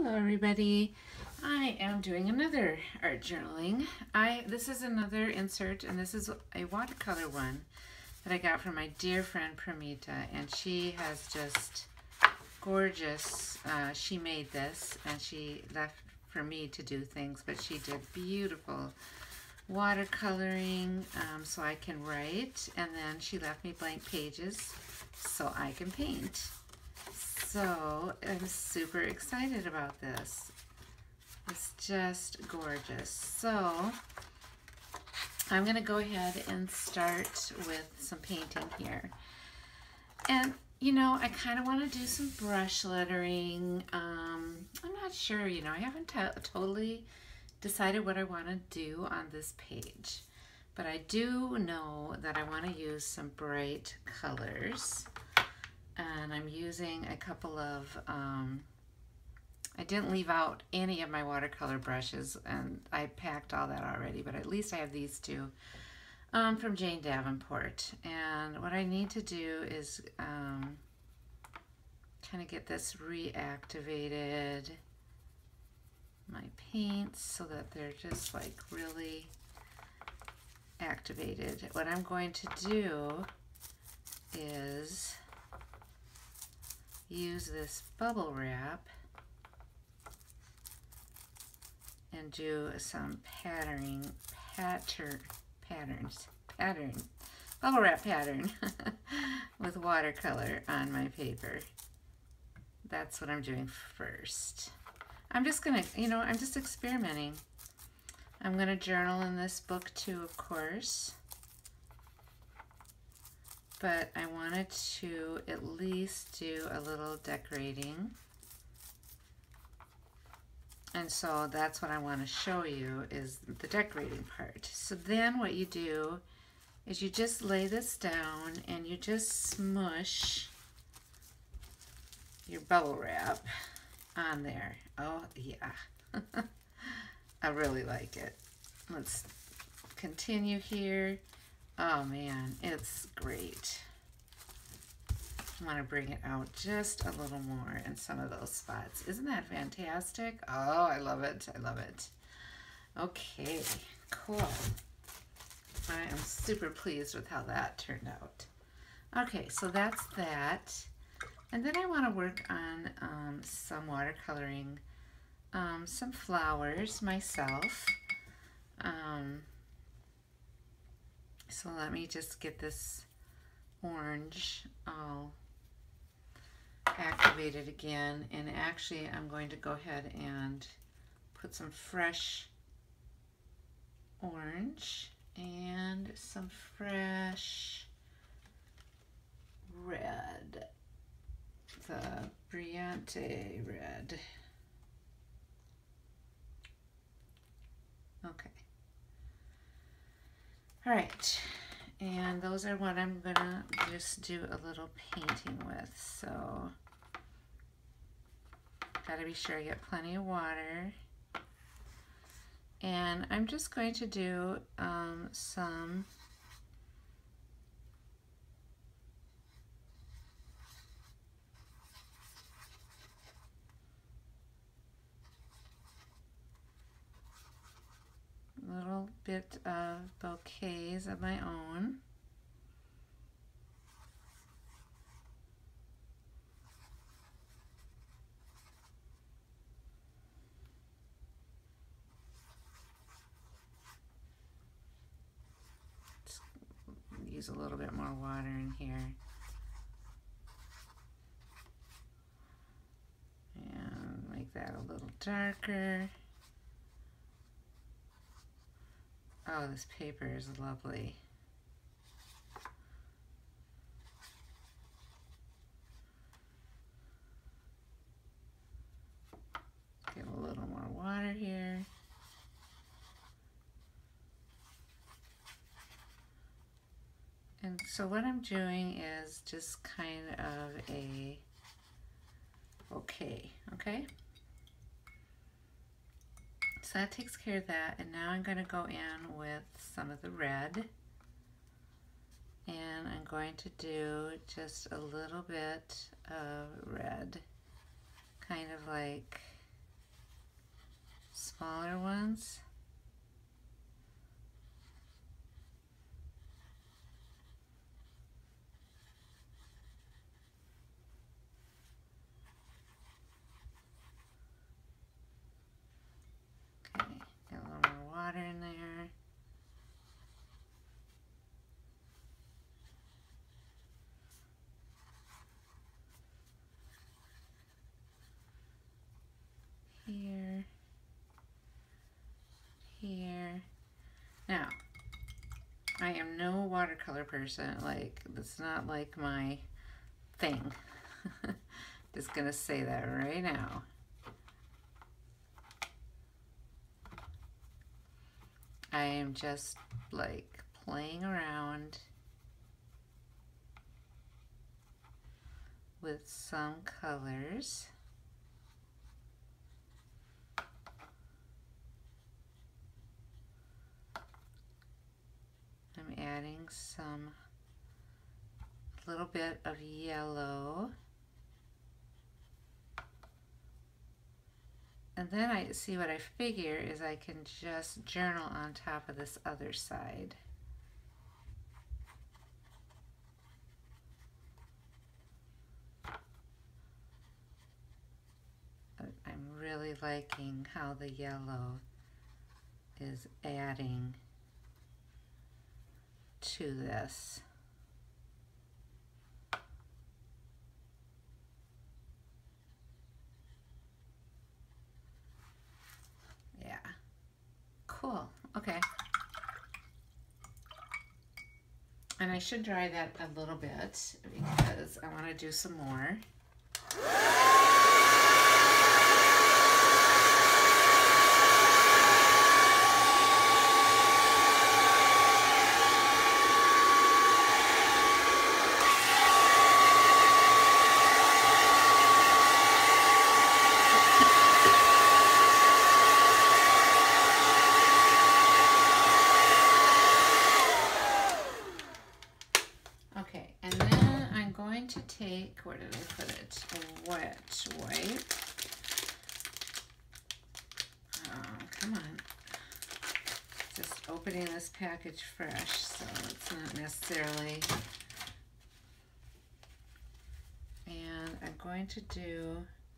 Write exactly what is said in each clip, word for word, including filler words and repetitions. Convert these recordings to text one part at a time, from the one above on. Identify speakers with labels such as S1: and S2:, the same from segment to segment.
S1: Hello everybody. I am doing another art journaling. I this is another insert, and this is a watercolor one that I got from my dear friend Pramita, and she has just gorgeous, uh, she made this and she left for me to do things, but she did beautiful watercoloring um, so I can write, and then she left me blank pages so I can paint. So I'm super excited about this. It's just gorgeous. So I'm gonna go ahead and start with some painting here. And you know, I kind of want to do some brush lettering. Um, I'm not sure, you know, I haven't totally decided what I want to do on this page. But I do know that I want to use some bright colors. And I'm using a couple of, um, I didn't leave out any of my watercolor brushes, and I packed all that already, but at least I have these two um, from Jane Davenport. And what I need to do is um, kind of get this reactivated, my paints, so that they're just like really activated. What I'm going to do is use this bubble wrap and do some patterning, pattern, patterns, pattern, bubble wrap pattern with watercolor on my paper. That's what I'm doing first. I'm just gonna, you know, I'm just experimenting. I'm gonna journal in this book too, of course. But I wanted to at least do a little decorating. And so that's what I want to show you, is the decorating part. So then what you do is you just lay this down and you just smush your bubble wrap on there. Oh yeah, I really like it. Let's continue here. Oh man, it's great. I want to bring it out just a little more in some of those spots. Isn't that fantastic? Oh, I love it. I love it. Okay, cool. I am super pleased with how that turned out. Okay, so that's that. And then I want to work on um, some watercoloring, um, some flowers myself. Um, So let me just get this orange all activated again. And actually, I'm going to go ahead and put some fresh orange and some fresh red, the Brilliante red. Okay. All right, and those are what I'm gonna just do a little painting with. So, gotta be sure I get plenty of water. And I'm just going to do um, some little bit of bouquets of my own. Let's use a little bit more water in here. And make that a little darker. Oh, this paper is lovely. Get a little more water here. And so what I'm doing is just kind of a bouquet, okay? So that takes care of that, and now I'm going to go in with some of the red, and I'm going to do just a little bit of red, kind of like smaller ones. Okay, got a little more water in there. Here, here. Now, I am no watercolor person. Like, that's not like my thing. Just gonna say that right now. I am just like playing around with some colors. I'm adding some, a little bit of yellow. And then I see what I figure is I can just journal on top of this other side. But I'm really liking how the yellow is adding to this. Yeah, cool, okay. And I should dry that a little bit because I want to do some more. To take, where did I put it? A wet wipe. Oh, come on. Just opening this package fresh, so it's not necessarily. And I'm going to do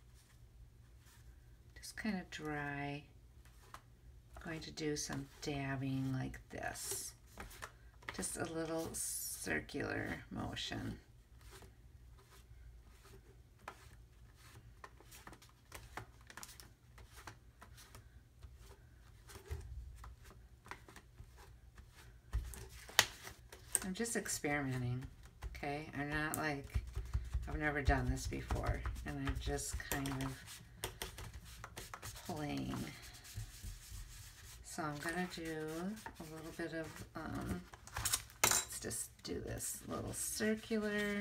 S1: just kind of dry. I'm going to do some dabbing like this. Just a little circular motion. I'm just experimenting, okay? I'm not like, I've never done this before, and I'm just kind of playing. So I'm gonna do a little bit of, um, let's just do this little circular.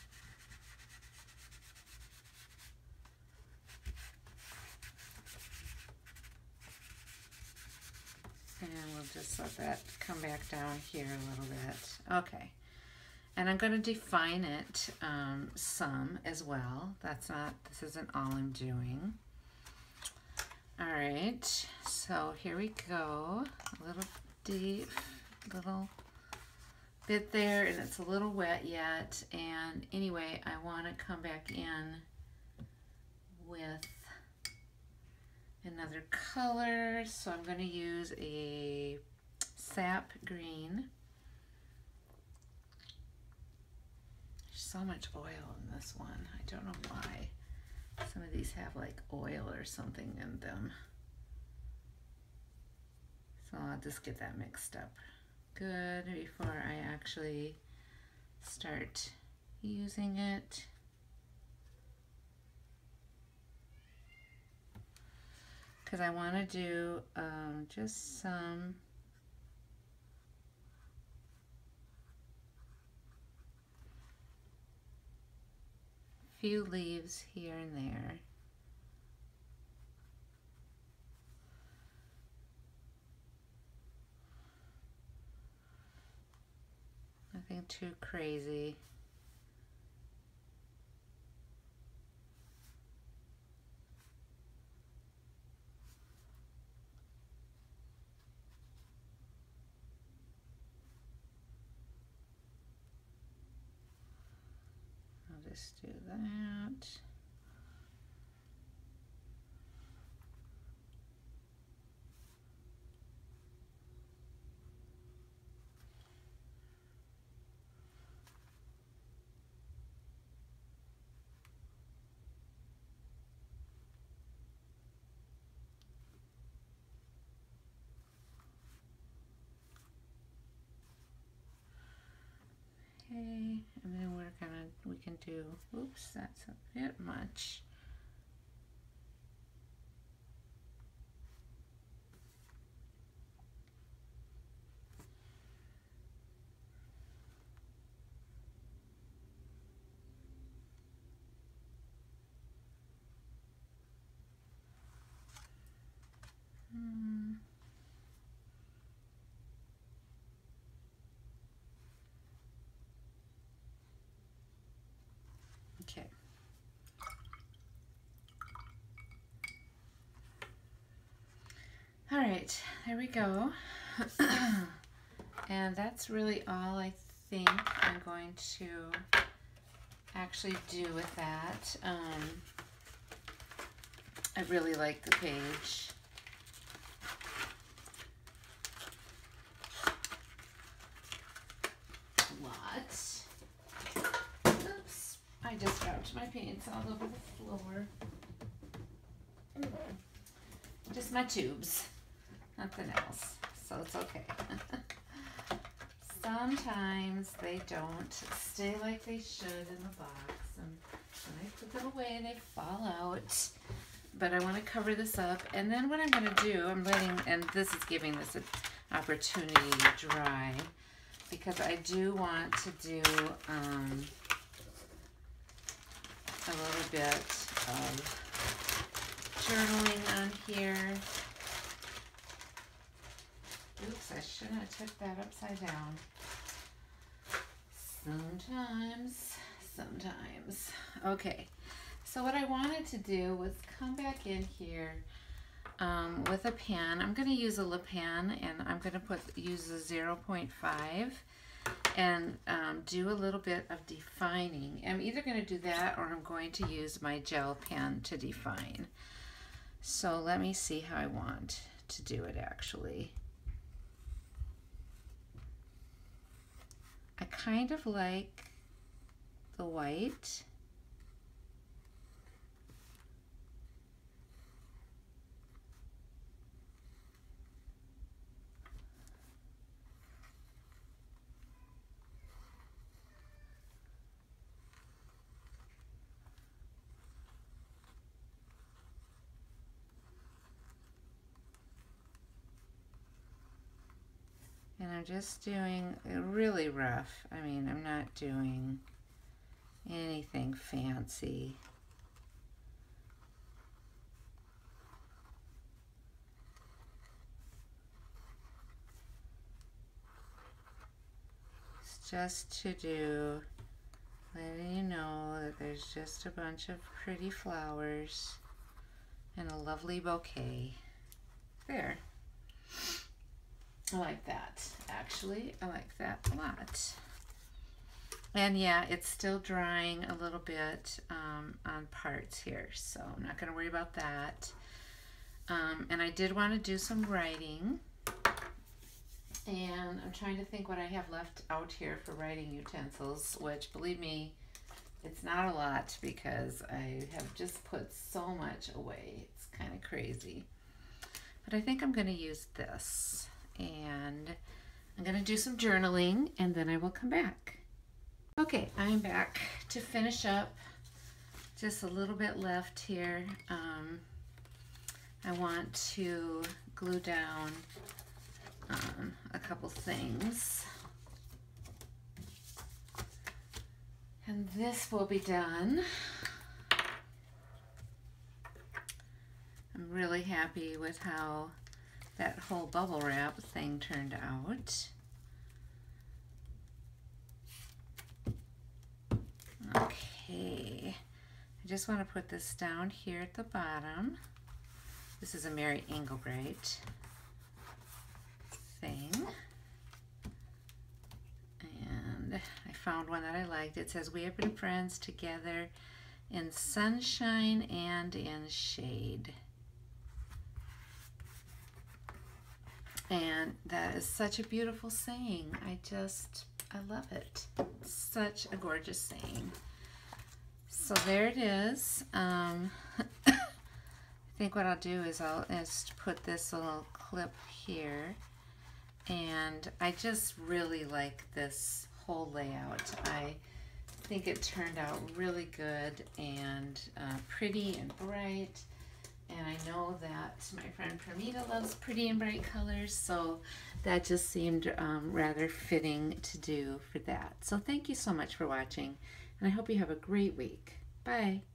S1: And we'll just let that come back down here a little bit. Okay. And I'm going to define it um, some as well. That's not, this isn't all I'm doing. All right. So here we go. A little deep, little bit there, and it's a little wet yet. And anyway, I want to come back in with another color, so I'm going to use a sap green. There's so much oil in this one. I don't know why. Some of these have like oil or something in them. So I'll just get that mixed up good before I actually start using it. Because I want to do um, just some few leaves here and there. Nothing too crazy. just do that. Okay, and then we're gonna, we can do, oops, that's a bit much. Hmm. Okay. All right, there we go. And that's really all I think I'm going to actually do with that. Um, I really like the page. A lot. Oops, I just dropped my paints all over the floor. Just my tubes, nothing else, so it's okay. Sometimes they don't stay like they should in the box, and when I put them away they fall out. But I want to cover this up, and then what I'm going to do, I'm letting, and this is giving this an opportunity to dry, because I do want to do um, a little bit of journaling on here. Oops, I shouldn't have took that upside down. Sometimes, sometimes. Okay, so what I wanted to do was come back in here um, with a pen. I'm going to use a Le Pen, and I'm going to put use a zero point five and um, do a little bit of defining. I'm either going to do that or I'm going to use my gel pen to define. So let me see how I want to do it actually. I kind of like the white. And I'm just doing really rough. I mean, I'm not doing anything fancy. It's just to do, letting you know that there's just a bunch of pretty flowers and a lovely bouquet. There. I like that, actually. I like that a lot. And yeah, it's still drying a little bit um, on parts here, so I'm not going to worry about that. Um, and I did want to do some writing. And I'm trying to think what I have left out here for writing utensils, which, believe me, it's not a lot because I have just put so much away. It's kind of crazy. But I think I'm going to use this. And I'm going to do some journaling, and then I will come back. Okay, I'm back to finish up. Just a little bit left here. Um, I want to glue down um, a couple things. And this will be done. I'm really happy with how that whole bubble wrap thing turned out. Okay, I just want to put this down here at the bottom. This is a Mary Engelbreit thing. And I found one that I liked. It says, "We have been friends together in sunshine and in shade." And that is such a beautiful saying. I just, I love it. Such a gorgeous saying. So there it is. Um, I think what I'll do is I'll just put this little clip here. And I just really like this whole layout. I think it turned out really good and uh, pretty and bright. And I know that my friend Pramita loves pretty and bright colors, so that just seemed um, rather fitting to do for that. So thank you so much for watching, and I hope you have a great week. Bye.